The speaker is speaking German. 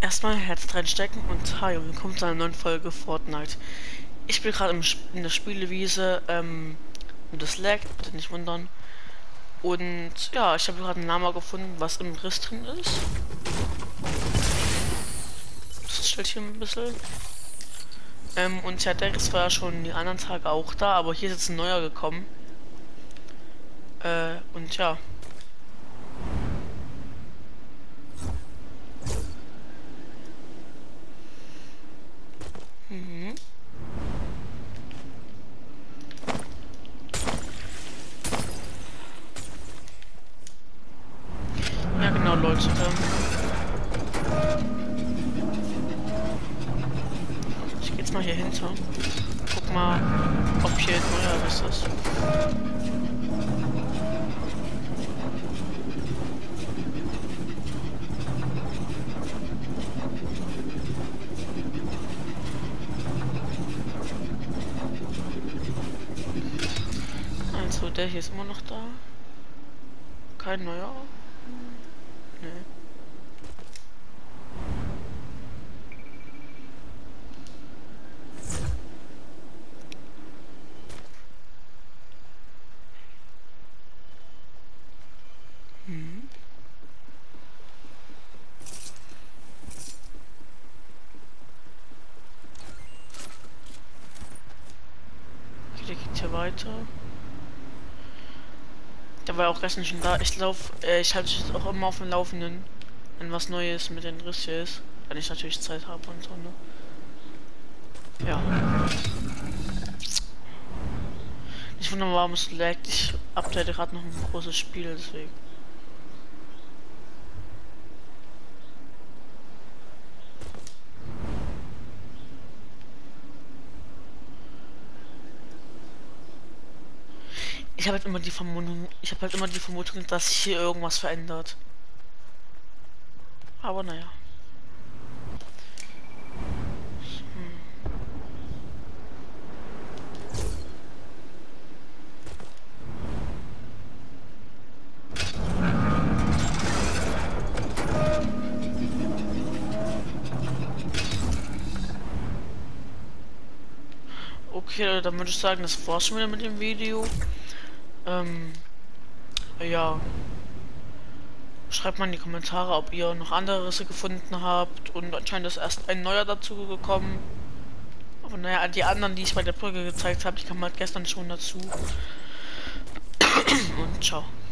Erstmal Herz reinstecken und hi und willkommen zu einer neuen Folge Fortnite. Ich bin gerade in der Spielewiese, und das laggt, bitte nicht wundern. Und ja, ich habe gerade einen Lama gefunden, was im Riss drin ist. Das stellt hier ein bisschen. Und ja, der Riss war ja schon die anderen Tage auch da, aber hier ist jetzt ein neuer gekommen. Und ja. Mhm. Ja genau, Leute. Ich geh jetzt mal hier hinter. Guck mal, ob hier ein neuer Riss ist. Also, der hier ist immer noch da. Kein neuer. Nee. Hm. Okay, der geht hier weiter. Der war auch gestern schon da. Ich halte mich auch immer auf dem Laufenden, wenn was Neues mit den Riss hier ist. Wenn ich natürlich Zeit habe und so, ne? Ja. Ich wundere mal, warum es laggt. Ich update gerade noch ein großes Spiel, deswegen. Ich habe halt immer die Vermutung, dass sich hier irgendwas verändert. Aber naja. Okay, dann würde ich sagen, das war's schon wieder mit dem Video. Ja. Schreibt mal in die Kommentare, ob ihr noch andere Risse gefunden habt. Und anscheinend ist erst ein neuer dazu gekommen. Aber naja, die anderen, die ich bei der Brücke gezeigt habe, die kamen halt gestern schon dazu. Und ciao.